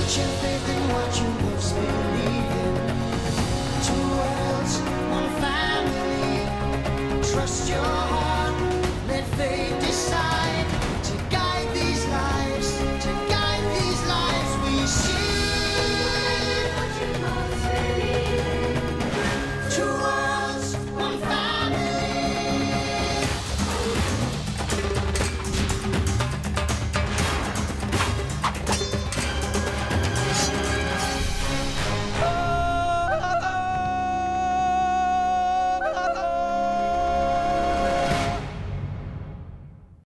Put your faith in what you most believe in. Two worlds, one family. Trust your heart, let fate decide.